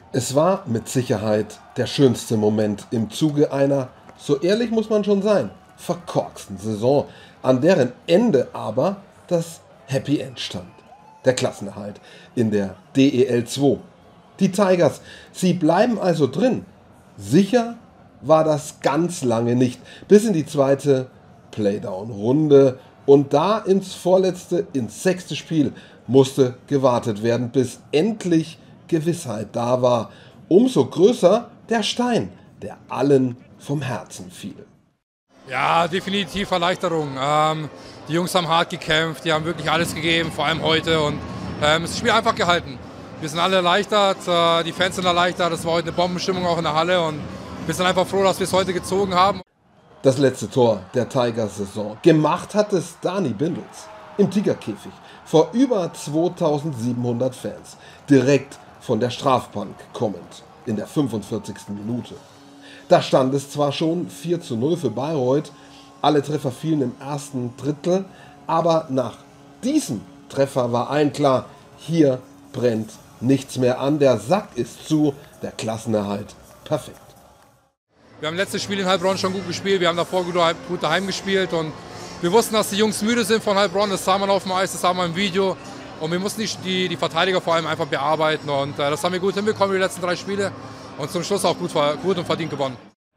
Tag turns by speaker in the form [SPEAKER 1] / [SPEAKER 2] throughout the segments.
[SPEAKER 1] Es war mit Sicherheit der schönste Moment im Zuge einer, so ehrlich muss man schon sein, verkorksten Saison, an deren Ende aber das Happy End stand. Der Klassenerhalt in der DEL 2. Die Tigers, sie bleiben also drin. Sicher war das ganz lange nicht, bis in die zweite Playdown-Runde und da ins sechste Spiel musste gewartet werden, bis endlich Gewissheit da war. Umso größer der Stein, der allen vom Herzen fiel.
[SPEAKER 2] Ja, definitiv Erleichterung. Die Jungs haben hart gekämpft, die haben wirklich alles gegeben, vor allem heute. Und das Spiel einfach gehalten. Wir sind alle erleichtert, die Fans sind erleichtert. Es war heute eine Bombenstimmung auch in der Halle. Und wir sind einfach froh, dass wir es heute gezogen haben.
[SPEAKER 1] Das letzte Tor der Tigers-Saison. Gemacht hat es Dani Bindels im Tigerkäfig vor über 2700 Fans. Direkt von der Strafbank kommend in der 45. Minute. Da stand es zwar schon 4:0 für Bayreuth, alle Treffer fielen im ersten Drittel, aber nach diesem Treffer war allen klar, hier brennt nichts mehr an, der Sack ist zu, der Klassenerhalt perfekt.
[SPEAKER 2] Wir haben letztes Spiel in Heilbronn schon gut gespielt, wir haben davor gut daheim gespielt und wir wussten, dass die Jungs müde sind von Heilbronn, das sah man auf dem Eis, das sah man im Video und wir mussten die Verteidiger vor allem einfach bearbeiten und das haben wir gut hinbekommen, die letzten 3 Spiele und zum Schluss auch gut und verdient gewonnen.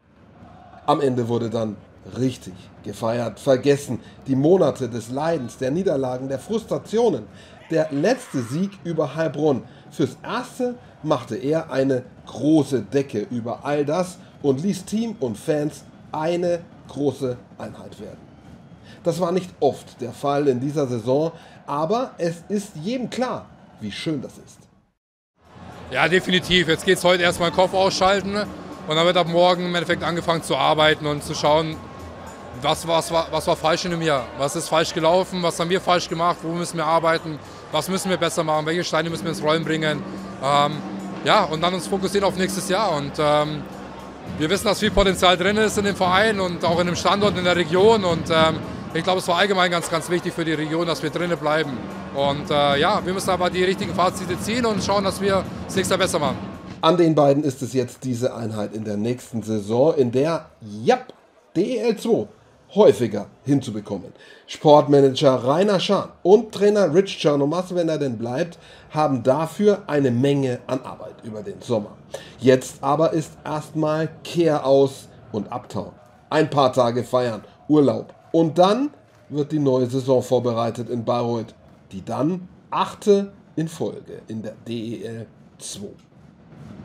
[SPEAKER 1] Am Ende wurde dann richtig gefeiert, vergessen die Monate des Leidens, der Niederlagen, der Frustrationen. Der letzte Sieg über Heilbronn. Fürs Erste machte er eine große Decke über all das und ließ Team und Fans eine große Einheit werden. Das war nicht oft der Fall in dieser Saison, aber es ist jedem klar, wie schön das ist.
[SPEAKER 2] Ja, definitiv. Jetzt geht es heute erstmal den Kopf ausschalten und dann wird ab morgen im Endeffekt angefangen zu arbeiten und zu schauen, was war falsch in dem Jahr, was ist falsch gelaufen, was haben wir falsch gemacht, wo müssen wir arbeiten, was müssen wir besser machen, welche Steine müssen wir ins Rollen bringen. Ja, und dann uns fokussieren auf nächstes Jahr. Und wir wissen, dass viel Potenzial drin ist in dem Verein und auch in dem Standort in der Region. Und ich glaube, es war allgemein ganz, ganz wichtig für die Region, dass wir drinnen bleiben. Und ja, wir müssen aber die richtigen Fazite ziehen und schauen, dass wir das nächste Jahr besser machen.
[SPEAKER 1] An den beiden ist es jetzt diese Einheit in der nächsten Saison, in der, DEL 2 häufiger hinzubekommen. Sportmanager Rainer Schan und Trainer Rich Czernomas, wenn er denn bleibt, haben dafür eine Menge an Arbeit über den Sommer. Jetzt aber ist erstmal Kehraus und Uptown. Ein paar Tage feiern, Urlaub. Und dann wird die neue Saison vorbereitet in Bayreuth. Die dann 8. in Folge in der DEL 2.